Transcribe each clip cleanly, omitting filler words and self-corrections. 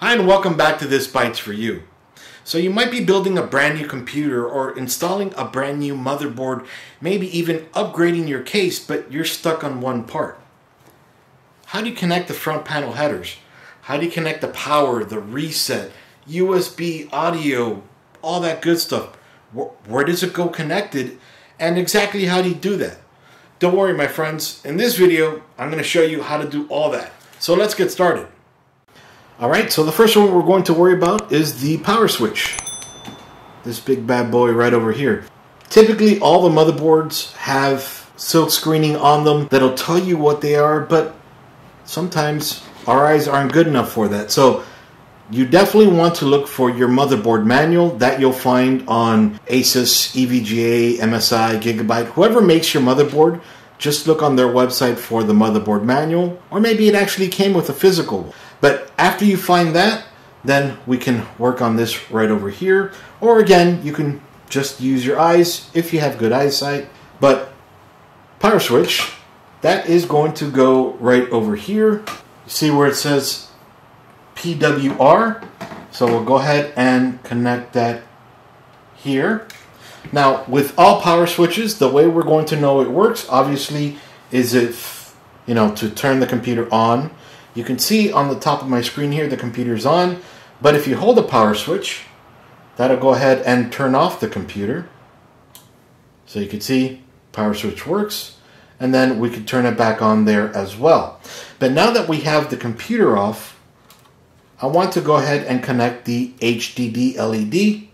Hi and welcome back to This Bytes for You. So you might be building a brand new computer or installing a brand new motherboard, maybe even upgrading your case, but you're stuck on one part. How do you connect the front panel headers? How do you connect the power, the reset, USB, audio, all that good stuff? Where does it go connected? And exactly how do you do that? Don't worry, my friends. In this video, I'm going to show you how to do all that. So let's get started. Alright, so the first one we're going to worry about is the power switch. This big bad boy right over here. Typically all the motherboards have silk screening on them that'll tell you what they are, but sometimes our eyes aren't good enough for that. So you definitely want to look for your motherboard manual that you'll find on Asus, EVGA, MSI, Gigabyte, whoever makes your motherboard. Just look on their website for the motherboard manual, or maybe it actually came with a physical. But after you find that, then we can work on this right over here. Or again, you can just use your eyes if you have good eyesight. But power switch, that is going to go right over here. You see where it says PWR? So we'll go ahead and connect that here. Now, with all power switches, the way we're going to know it works, obviously, is if, to turn the computer on. You can see on the top of my screen here, the computer's on. But if you hold the power switch, that'll go ahead and turn off the computer. So you can see power switch works. And then we can turn it back on there as well. But now that we have the computer off, I want to go ahead and connect the HDD LED.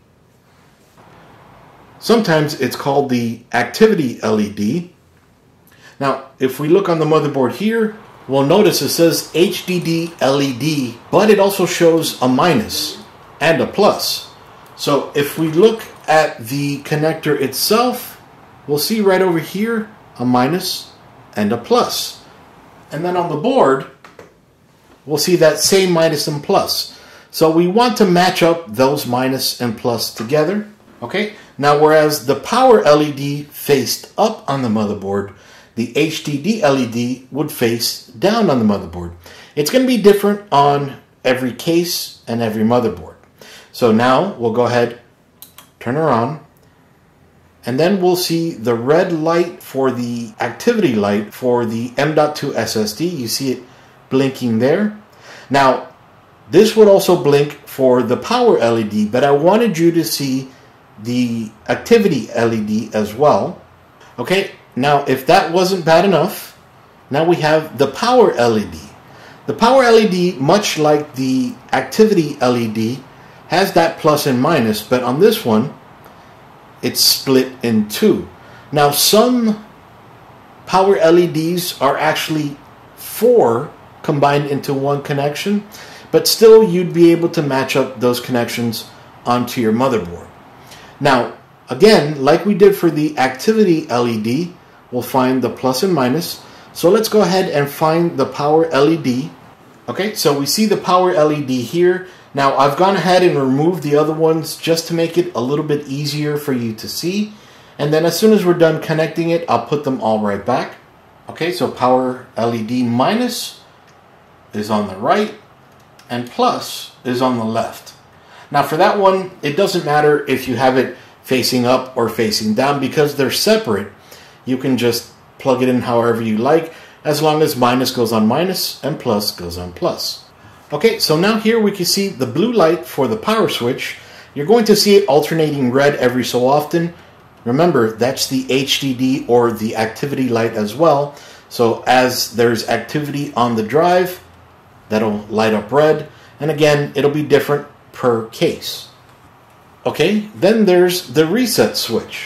Sometimes it's called the activity LED. Now, if we look on the motherboard here, we'll notice it says HDD LED, but it also shows a minus and a plus. So if we look at the connector itself, we'll see right over here a minus and a plus. And then on the board, we'll see that same minus and plus. So we want to match up those minus and plus together. Okay, now whereas the power LED faced up on the motherboard, the HDD LED would face down on the motherboard. It's going to be different on every case and every motherboard. So now we'll go ahead, turn her on, and then we'll see the red light for the activity light for the M.2 SSD. You see it blinking there. Now, this would also blink for the power LED, but I wanted you to see the activity LED as well. Okay, now if that wasn't bad enough, now we have the power LED. The power LED, much like the activity LED, has that plus and minus, but on this one, it's split in two. Now some power LEDs are actually 4 combined into one connection, but still you'd be able to match up those connections onto your motherboard. Now, again, like we did for the activity LED, we'll find the plus and minus. So let's go ahead and find the power LED. Okay, so we see the power LED here. Now, I've gone ahead and removed the other ones just to make it a little bit easier for you to see. And then as soon as we're done connecting it, I'll put them all right back. Okay, so power LED minus is on the right and plus is on the left. Now for that one, it doesn't matter if you have it facing up or facing down because they're separate. You can just plug it in however you like, as long as minus goes on minus and plus goes on plus. Okay, so now here we can see the blue light for the power switch. You're going to see it alternating red every so often. Remember, that's the HDD or the activity light as well. So as there's activity on the drive, that'll light up red. And again, it'll be different per case. Okay, then there's the reset switch.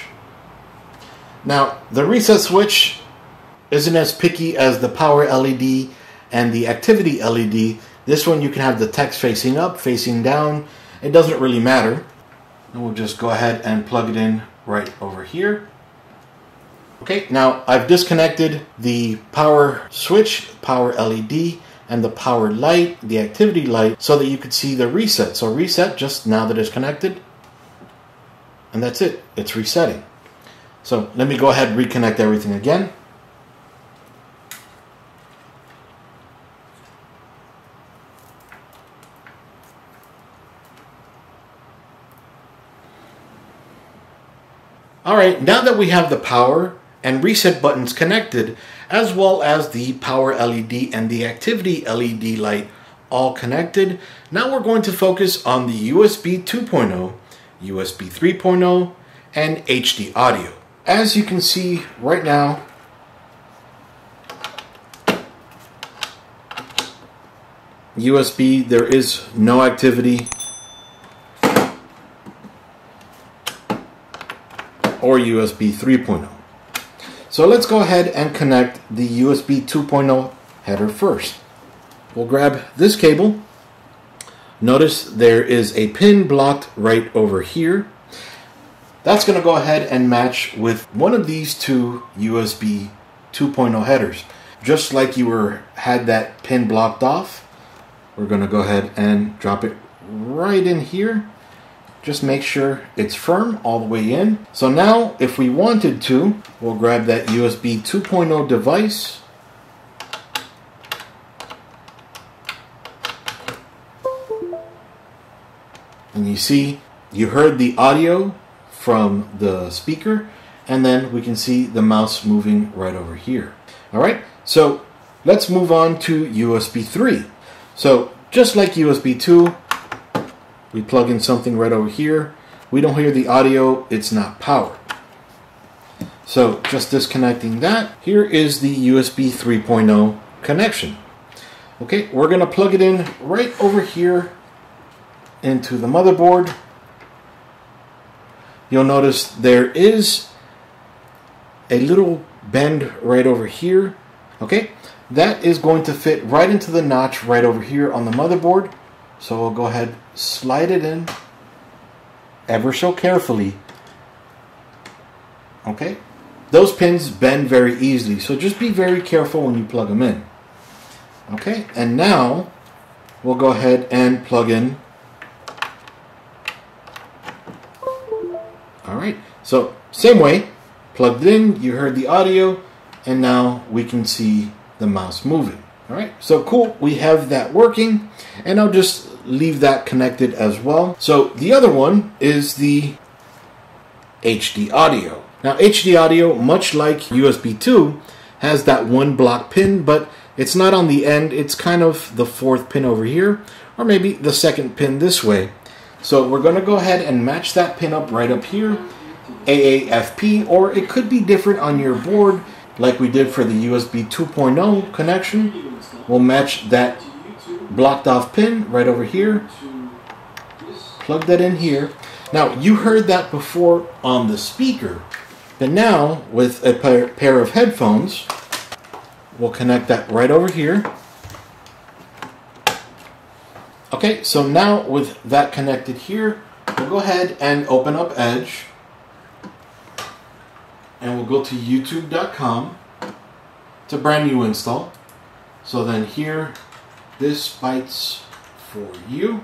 Now, the reset switch isn't as picky as the power LED and the activity LED. This one you can have the text facing up, facing down. It doesn't really matter. And we'll just go ahead and plug it in right over here. Okay, now I've disconnected the power switch, power LED, and the power light, the activity light, so that you could see the reset. So reset just now that it's connected, and that's it. It's resetting. So let me go ahead and reconnect everything again. Alright, now that we have the power and reset buttons connected, as well as the power LED and the activity LED light all connected, now we're going to focus on the USB 2.0, USB 3.0, and HD audio. As you can see right now, USB, there is no activity or USB 3.0. So let's go ahead and connect the USB 2.0 header first. We'll grab this cable. Notice there is a pin blocked right over here. That's going to go ahead and match with one of these two USB 2.0 headers. Just like you had that pin blocked off, we're going to go ahead and drop it right in here. Just make sure it's firm all the way in. So now, if we wanted to, we'll grab that USB 2.0 device. And you see, you heard the audio from the speaker, and then we can see the mouse moving right over here. Alright, so let's move on to USB 3. So just like USB 2, we plug in something right over here. We don't hear the audio, it's not powered. So just disconnecting that. Here is the USB 3.0 connection. Okay, we're going to plug it in right over here into the motherboard. You'll notice there is a little bend right over here. Okay, that is going to fit right into the notch right over here on the motherboard. So we'll go ahead, slide it in ever so carefully. Okay, those pins bend very easily, so just be very careful when you plug them in. Okay, and now we'll go ahead and plug in. Alright, so same way, plugged in, you heard the audio, and now we can see the mouse moving. Alright, so cool, we have that working, and I'll just leave that connected as well. So the other one is the HD audio. Now HD audio, much like USB 2, has that one block pin, but it's not on the end, it's kind of the fourth pin over here, or maybe the second pin this way. So we're going to go ahead and match that pin up right up here, AAFP, or it could be different on your board, like we did for the USB 2.0 connection. We'll match that blocked off pin right over here, plug that in here. Now you heard that before on the speaker, but now with a pair of headphones, we'll connect that right over here. Okay, so now with that connected here, we'll go ahead and open up Edge, and we'll go to youtube.com. It's a brand new install. So then here, ThisBytesForYou.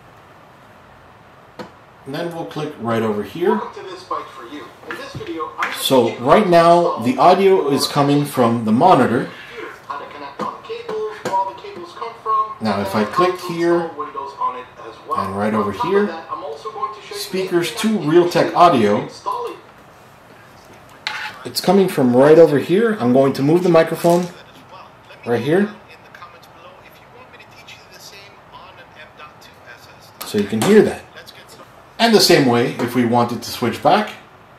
And then we'll click right over here. Welcome to ThisBytesForYou. In this video, so right now, the audio is coming from the monitor. Now if I click here, and right over here, speakers to Realtek audio, it's coming from right over here. I'm going to move the microphone right here, so you can hear that. And the same way, if we wanted to switch back,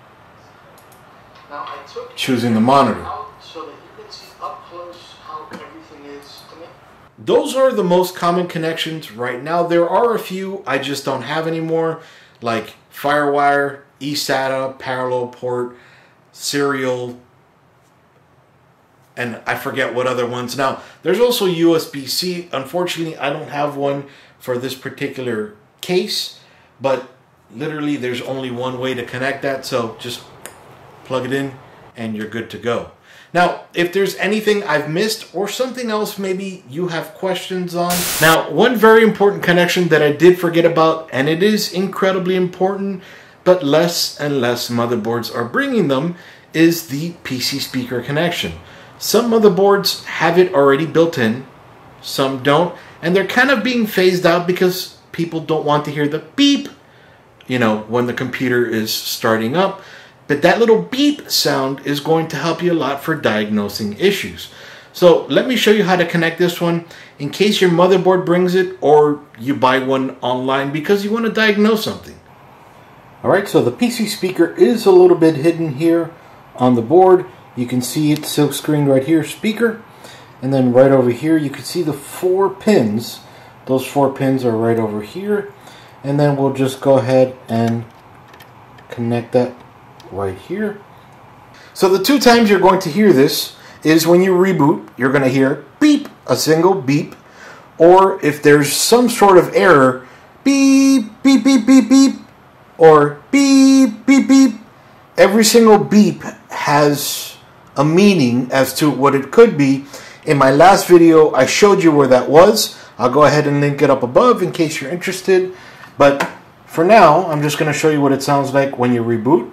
choosing the monitor. Those are the most common connections right now. There are a few I just don't have anymore, like Firewire, eSATA, parallel port, serial, and I forget what other ones. Now, there's also USB-C. Unfortunately, I don't have one for this particular case, but literally there's only one way to connect that, so just plug it in and you're good to go. Now, if there's anything I've missed or something else maybe you have questions on. Now, one very important connection that I did forget about, and it is incredibly important, but less and less motherboards are bringing them, is the PC speaker connection. Some motherboards have it already built in, some don't, and they're kind of being phased out because people don't want to hear the beep, you know, when the computer is starting up. But that little beep sound is going to help you a lot for diagnosing issues. So let me show you how to connect this one in case your motherboard brings it or you buy one online because you want to diagnose something. Alright, so the PC speaker is a little bit hidden here on the board. You can see it silk screened right here, speaker. And then right over here you can see the 4 pins. Those 4 pins are right over here. And then we'll just go ahead and connect that right here. So the 2 times you're going to hear this is when you reboot, you're going to hear beep, a single beep, or if there's some sort of error, beep, beep, beep, beep, beep, or beep, beep, beep. Every single beep has a meaning as to what it could be. In my last video, I showed you where that was. I'll go ahead and link it up above in case you're interested. But for now, I'm just going to show you what it sounds like when you reboot.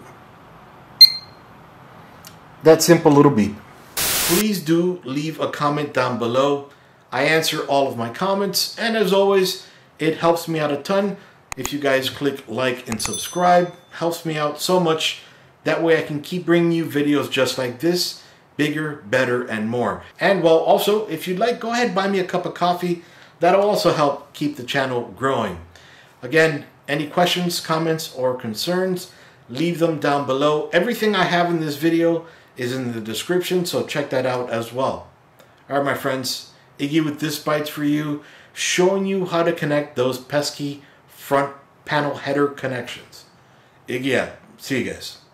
That simple little beep. Please do leave a comment down below. I answer all of my comments, and as always, it helps me out a ton if you guys click like and subscribe. Helps me out so much. That way I can keep bringing you videos just like this, bigger, better, and more. And well, also, if you'd like, go ahead and buy me a cup of coffee. That'll also help keep the channel growing. Again, any questions, comments, or concerns, leave them down below. Everything I have in this video is in the description, so check that out as well. Alright, my friends, Iggy with ThisBytesForYou, showing you how to connect those pesky front panel header connections. Iggy out. See you guys.